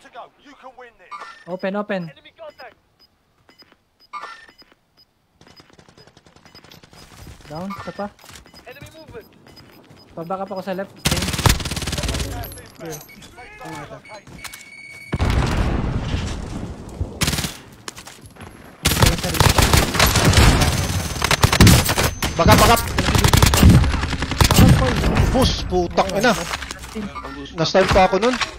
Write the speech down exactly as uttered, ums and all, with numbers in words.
to go. You can win this. Open, open. Enemy contact. Down, isa pa. Enemy movement. Paback up ako sa left. Same. Here. Bakap, bakap! Bus, putang ina. Na-start pa ako nun.